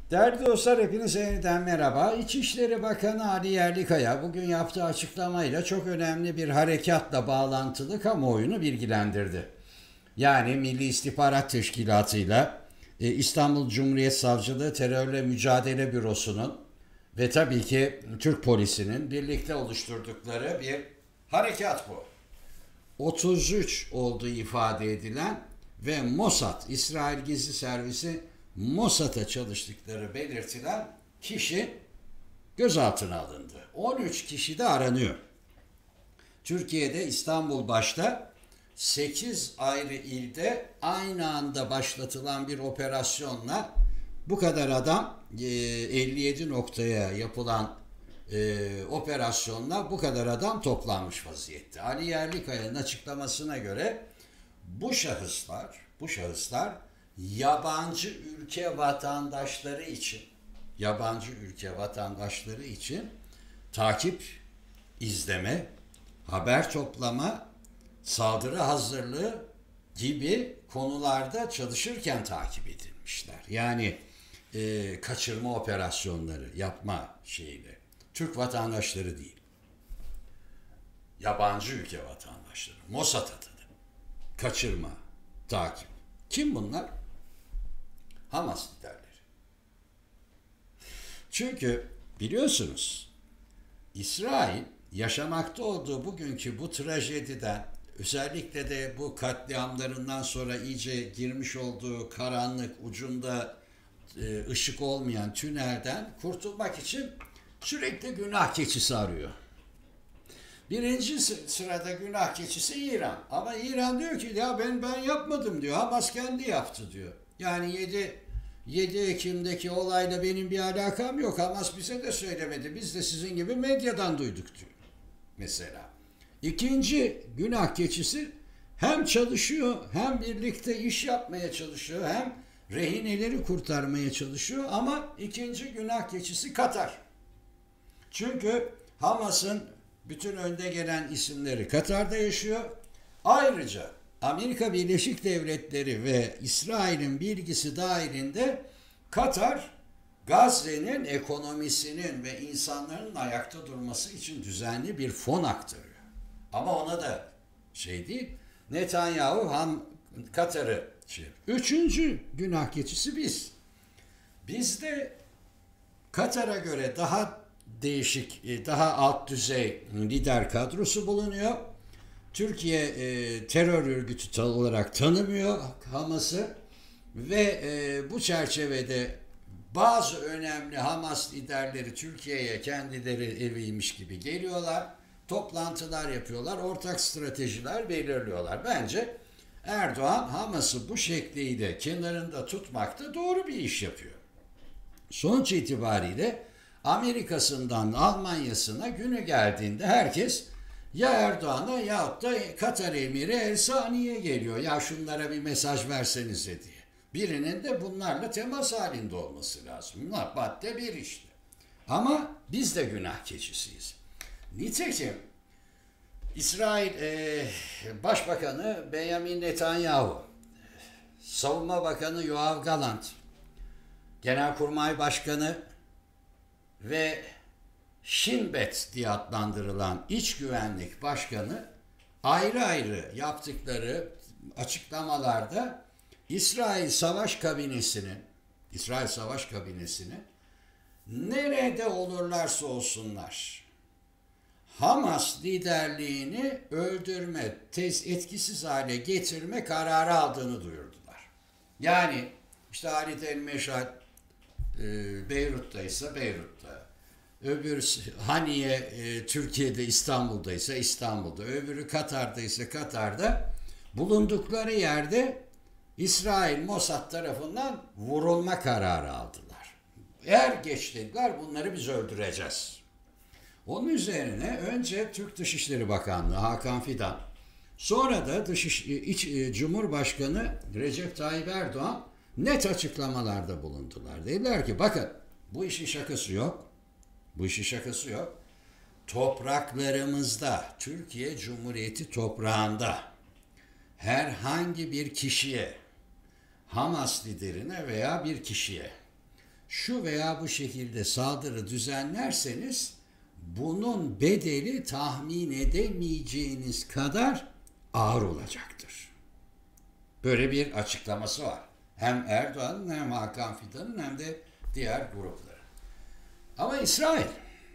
Değerli dostlar, hepinize yeniden merhaba. İçişleri Bakanı Ali Yerlikaya bugün yaptığı açıklamayla çok önemli bir harekatla bağlantılı kamuoyunu bilgilendirdi. Yani Milli İstihbarat Teşkilatı'yla İstanbul Cumhuriyet Savcılığı Terörle Mücadele Bürosu'nun ve tabii ki Türk Polisi'nin birlikte oluşturdukları bir harekat bu. 33 olduğu ifade edilen ve Mossad, İsrail Gizli Servisi Mossad'a çalıştıkları belirtilen kişi gözaltına alındı. 13 kişi de aranıyor. Türkiye'de İstanbul başta 8 ayrı ilde aynı anda başlatılan bir operasyonla bu kadar adam 57 noktaya yapılan operasyonla bu kadar adam toplanmış vaziyette. Ali Yerlikaya'nın açıklamasına göre bu şahıslar yabancı ülke vatandaşları için takip, izleme, haber toplama, saldırı hazırlığı gibi konularda çalışırken takip edilmişler. Yani kaçırma operasyonları yapma şeyiyle. Türk vatandaşları değil. Yabancı ülke vatandaşları. Mossad adı. Kaçırma, takip. Kim bunlar? Hamas liderleri. Çünkü biliyorsunuz İsrail yaşamakta olduğu bugünkü bu trajediden, özellikle de bu katliamlarından sonra iyice girmiş olduğu karanlık, ucunda ışık olmayan tünelden kurtulmak için sürekli günah keçisi arıyor. Birinci sırada günah keçisi İran. Ama İran diyor ki ya ben yapmadım diyor. Hamas kendi yaptı diyor. Yani 7 Ekim'deki olayla benim bir alakam yok. Hamas bize de söylemedi. Biz de sizin gibi medyadan duyduk diyor. Mesela. İkinci günah keçisi hem çalışıyor, hem birlikte iş yapmaya çalışıyor, hem rehineleri kurtarmaya çalışıyor, ama ikinci günah keçisi Katar. Çünkü Hamas'ın bütün önde gelen isimleri Katar'da yaşıyor. Ayrıca Amerika Birleşik Devletleri ve İsrail'in bilgisi dahilinde Katar, Gazze'nin ekonomisinin ve insanların ayakta durması için düzenli bir fon aktarıyor. Ama ona da değil, Netanyahu Katar'ı Üçüncü günah keçisi biz. Bizde Katar'a göre daha değişik, daha alt düzey lider kadrosu bulunuyor. Türkiye terör örgütü olarak tanımıyor Hamas'ı ve bu çerçevede bazı önemli Hamas liderleri Türkiye'ye kendileri eviymiş gibi geliyorlar. Toplantılar yapıyorlar, ortak stratejiler belirliyorlar. Bence Erdoğan Hamas'ı bu şekliyle kenarında tutmakta doğru bir iş yapıyor. Sonuç itibariyle Amerika'sından Almanya'sına günü geldiğinde herkes ya Erdoğan'a yahut da Katar Emiri El Sani'ye geliyor. Ya şunlara bir mesaj versenize diye. Birinin de bunlarla temas halinde olması lazım. Bunlar madde bir işte. Ama biz de günah keçisiyiz. Nitekim İsrail Başbakanı Benjamin Netanyahu, Savunma Bakanı Yoav Gallant, Genelkurmay Başkanı ve Shin Bet diye adlandırılan İç Güvenlik Başkanı ayrı ayrı yaptıkları açıklamalarda İsrail Savaş Kabinesi'nin nerede olurlarsa olsunlar Hamas liderliğini öldürme, etkisiz hale getirme kararı aldığını duyurdular. Yani işte Halid el-Meşal Beyrut'taysa Beyrut'ta, öbür Haniye Türkiye'de İstanbul'daysa İstanbul'da, öbürü Katar'daysa Katar'da, bulundukları yerde İsrail Mossad tarafından vurulma kararı aldılar. Eğer geç dediler, bunları biz öldüreceğiz. Onun üzerine önce Türk Dışişleri Bakanlığı Hakan Fidan, sonra da Cumhurbaşkanı Recep Tayyip Erdoğan net açıklamalarda bulundular. Dediler ki bakın, bu işin şakası yok. Topraklarımızda, Türkiye Cumhuriyeti toprağında herhangi bir kişiye, Hamas liderine veya bir kişiye şu veya bu şekilde saldırı düzenlerseniz bunun bedeli tahmin edemeyeceğiniz kadar ağır olacaktır. Böyle bir açıklaması var. Hem Erdoğan'ın hem Hakan Fidan'ın hem de diğer grupların. Ama İsrail,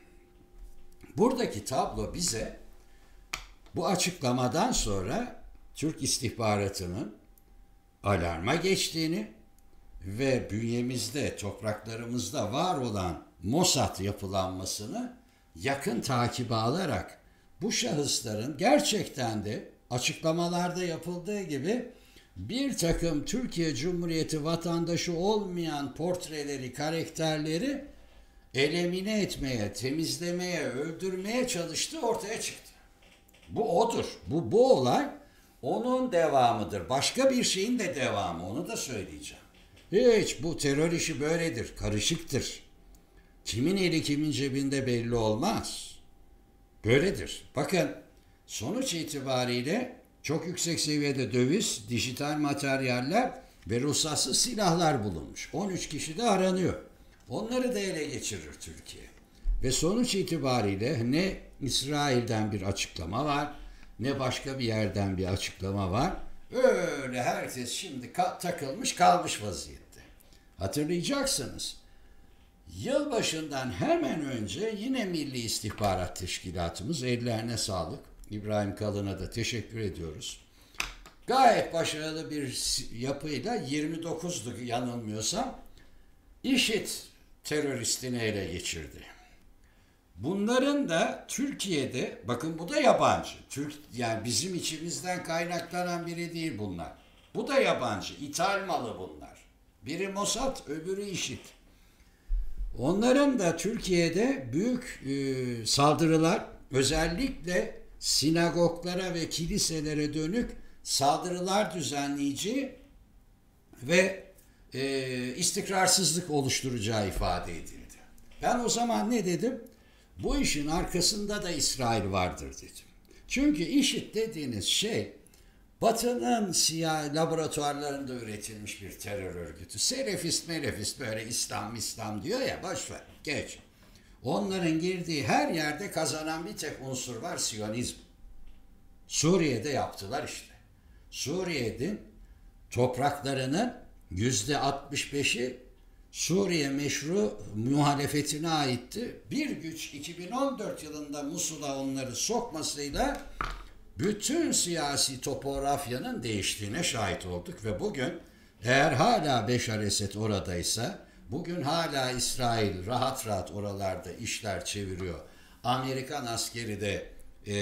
buradaki tablo bize bu açıklamadan sonra Türk istihbaratının alarma geçtiğini ve bünyemizde, topraklarımızda var olan Mossad yapılanmasını yakın takibe alarak bu şahısların gerçekten de açıklamalarda yapıldığı gibi bir takım Türkiye Cumhuriyeti vatandaşı olmayan portreleri, karakterleri elimine etmeye, temizlemeye, öldürmeye çalıştığı ortaya çıktı. Bu odur. Bu olay onun devamıdır. Başka bir şeyin de devamı. Onu da söyleyeceğim. Hiç bu terör işi böyledir. Karışıktır. Kimin eli kimin cebinde belli olmaz. Böyledir. Bakın sonuç itibariyle çok yüksek seviyede döviz, dijital materyaller ve ruhsatsız silahlar bulunmuş. 13 kişi de aranıyor. Onları da ele geçirir Türkiye. Ve sonuç itibariyle ne İsrail'den bir açıklama var, ne başka bir yerden bir açıklama var. Öyle herkes şimdi takılmış kalmış vaziyette. Hatırlayacaksınız. Yılbaşından hemen önce yine Milli İstihbarat Teşkilatımız, ellerine sağlık, İbrahim Kalın'a da teşekkür ediyoruz. Gayet başarılı bir yapıyla 29'du yanılmıyorsam IŞİD teröristini ele geçirdi. Bunların da Türkiye'de, bakın bu da yabancı. Yani bizim içimizden kaynaklanan biri değil bunlar. Bu da yabancı, ithal malı bunlar. Biri Mossad, öbürü IŞİD. Onların da Türkiye'de büyük saldırılar, özellikle sinagoglara ve kiliselere dönük saldırılar düzenleyici ve istikrarsızlık oluşturacağı ifade edildi. Ben o zaman ne dedim? Bu işin arkasında da İsrail vardır dedim. Çünkü IŞİD dediğiniz şey Batı'nın siyah laboratuvarlarında üretilmiş bir terör örgütü. Selefist melefist böyle İslam diyor ya, boş ver geç. Onların girdiği her yerde kazanan bir tek unsur var, Siyonizm. Suriye'de yaptılar işte. Suriye'nin topraklarının %65'i Suriye meşru muhalefetine aitti. Bir güç 2014 yılında Musul'a onları sokmasıyla bütün siyasi topografyanın değiştiğine şahit olduk ve bugün eğer hala Beşar Esed oradaysa, bugün hala İsrail rahat rahat oralarda işler çeviriyor. Amerikan askeri de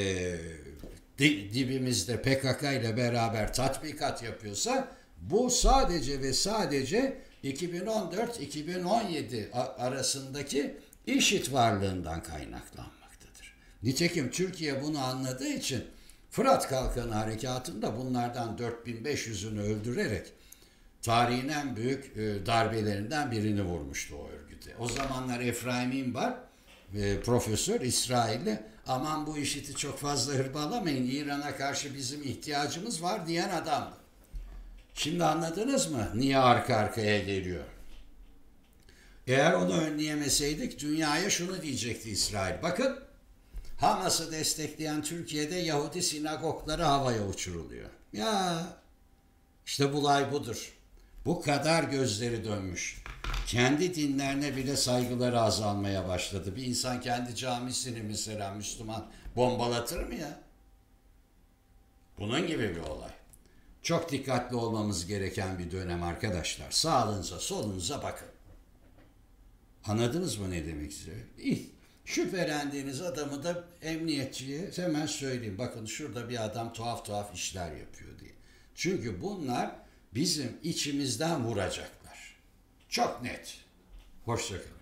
dibimizde PKK ile beraber tatbikat yapıyorsa, bu sadece ve sadece 2014-2017 arasındaki IŞİD varlığından kaynaklanmaktadır. Nitekim Türkiye bunu anladığı için Fırat Kalkanı Harekatı'nda bunlardan 4500'ünü öldürerek tarihin en büyük darbelerinden birini vurmuştu o örgüte. O zamanlar Efraim İmbar, profesör İsrailli, aman bu IŞİD'i çok fazla hırpalamayın, İran'a karşı bizim ihtiyacımız var diyen adamdı. Şimdi anladınız mı niye arka arkaya geliyor? Eğer onu önleyemeseydik dünyaya şunu diyecekti İsrail. Bakın, Hamas'ı destekleyen Türkiye'de Yahudi sinagogları havaya uçuruluyor. Ya işte bulay budur. Bu kadar gözleri dönmüş. Kendi dinlerine bile saygıları azalmaya başladı. Bir insan kendi camisini mesela Müslüman bombalatır mı ya? Bunun gibi bir olay. Çok dikkatli olmamız gereken bir dönem arkadaşlar. Sağınıza, solunuza bakın. Anladınız mı ne demek istiyorum? Şüphelendiğiniz adamı da emniyetçiye hemen söyleyeyim. Bakın şurada bir adam tuhaf tuhaf işler yapıyor diye. Çünkü bunlar bizim içimizden vuracaklar. Çok net. Hoşça kalın.